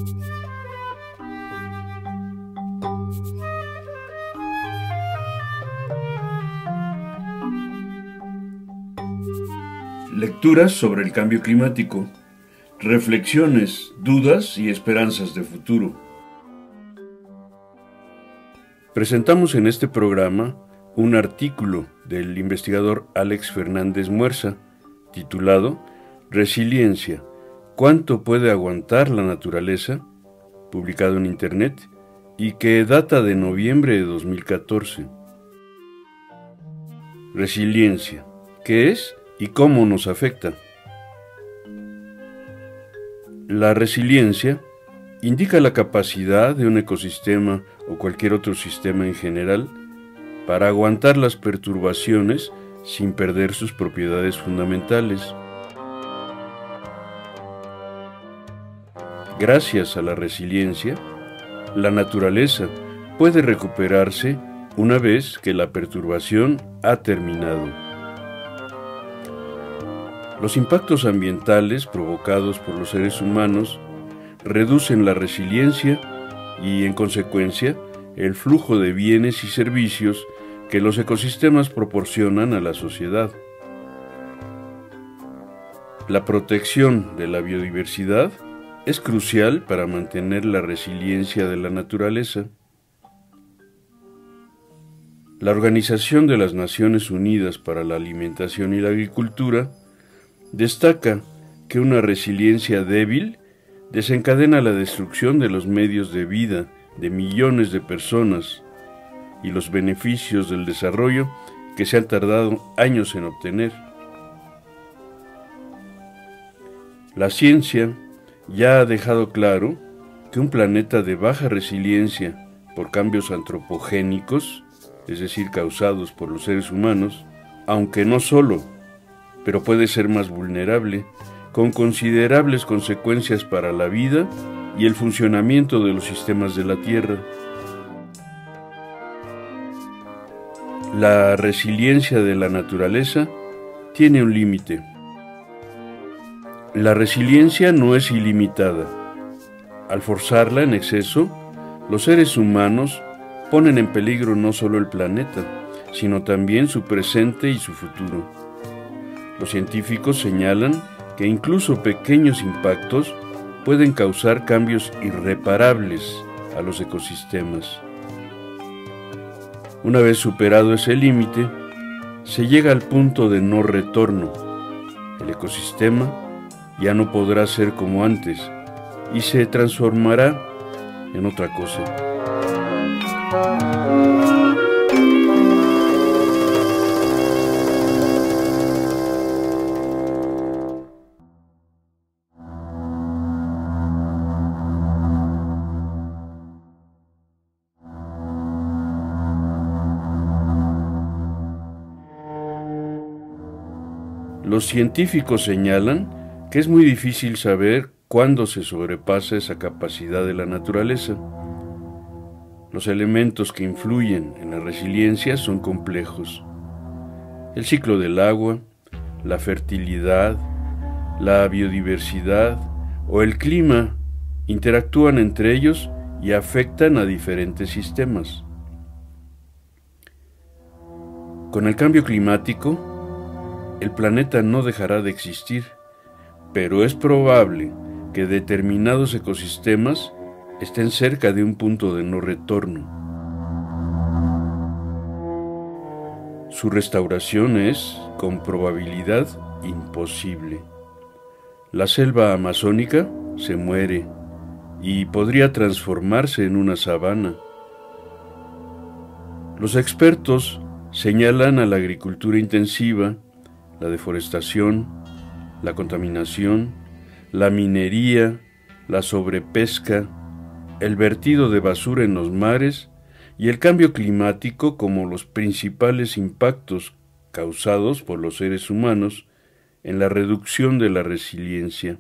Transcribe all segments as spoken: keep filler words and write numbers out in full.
Lecturas sobre el cambio climático, reflexiones, dudas y esperanzas de futuro. Presentamos en este programa un artículo del investigador Alex Fernández Muerza, titulado Resiliencia, ¿cuánto puede aguantar la naturaleza?, publicado en Internet, y que data de noviembre de dos mil catorce. Resiliencia, ¿qué es y cómo nos afecta? La resiliencia indica la capacidad de un ecosistema o cualquier otro sistema en general para aguantar las perturbaciones sin perder sus propiedades fundamentales. Gracias a la resiliencia, la naturaleza puede recuperarse una vez que la perturbación ha terminado. Los impactos ambientales provocados por los seres humanos reducen la resiliencia y, en consecuencia, el flujo de bienes y servicios que los ecosistemas proporcionan a la sociedad. La protección de la biodiversidad es crucial para mantener la resiliencia de la naturaleza. La Organización de las Naciones Unidas para la Alimentación y la Agricultura destaca que una resiliencia débil desencadena la destrucción de los medios de vida de millones de personas y los beneficios del desarrollo que se han tardado años en obtener. La ciencia ya ha dejado claro que un planeta de baja resiliencia por cambios antropogénicos, es decir, causados por los seres humanos, aunque no solo, pero puede ser más vulnerable, con considerables consecuencias para la vida y el funcionamiento de los sistemas de la Tierra. La resiliencia de la naturaleza tiene un límite. La resiliencia no es ilimitada. Al forzarla en exceso, los seres humanos ponen en peligro no solo el planeta, sino también su presente y su futuro. Los científicos señalan que incluso pequeños impactos pueden causar cambios irreparables a los ecosistemas. Una vez superado ese límite, se llega al punto de no retorno. El ecosistema ya no podrá ser como antes y se transformará en otra cosa. Los científicos señalan que es muy difícil saber cuándo se sobrepasa esa capacidad de la naturaleza. Los elementos que influyen en la resiliencia son complejos. El ciclo del agua, la fertilidad, la biodiversidad o el clima interactúan entre ellos y afectan a diferentes sistemas. Con el cambio climático, el planeta no dejará de existir, pero es probable que determinados ecosistemas estén cerca de un punto de no retorno. Su restauración es, con probabilidad, imposible. La selva amazónica se muere y podría transformarse en una sabana. Los expertos señalan a la agricultura intensiva, la deforestación, la contaminación, la minería, la sobrepesca, el vertido de basura en los mares y el cambio climático como los principales impactos causados por los seres humanos en la reducción de la resiliencia.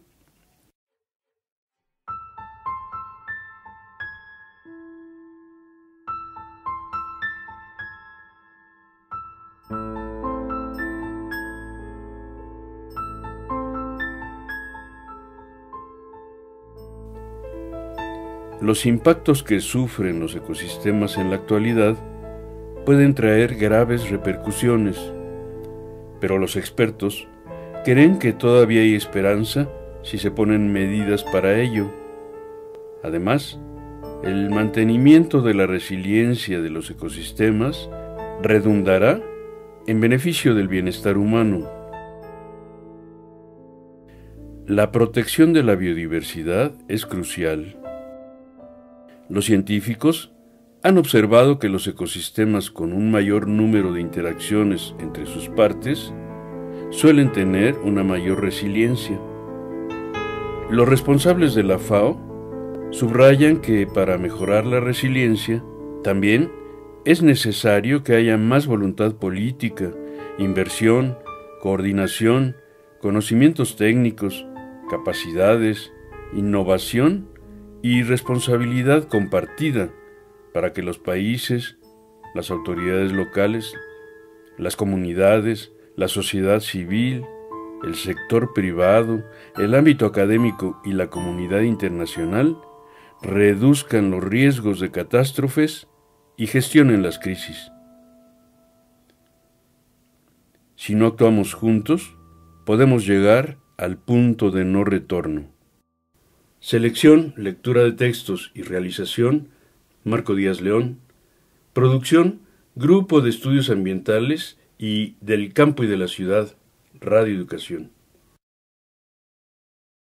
Los impactos que sufren los ecosistemas en la actualidad pueden traer graves repercusiones, pero los expertos creen que todavía hay esperanza si se ponen medidas para ello. Además, el mantenimiento de la resiliencia de los ecosistemas redundará en beneficio del bienestar humano. La protección de la biodiversidad es crucial. Los científicos han observado que los ecosistemas con un mayor número de interacciones entre sus partes suelen tener una mayor resiliencia. Los responsables de la FAO subrayan que para mejorar la resiliencia también es necesario que haya más voluntad política, inversión, coordinación, conocimientos técnicos, capacidades, innovación y responsabilidad compartida para que los países, las autoridades locales, las comunidades, la sociedad civil, el sector privado, el ámbito académico y la comunidad internacional reduzcan los riesgos de catástrofes y gestionen las crisis. Si no actuamos juntos, podemos llegar al punto de no retorno. Selección, lectura de textos y realización, Marco Díaz León. Producción, Grupo de Estudios Ambientales y del Campo y de la Ciudad, Radio Educación.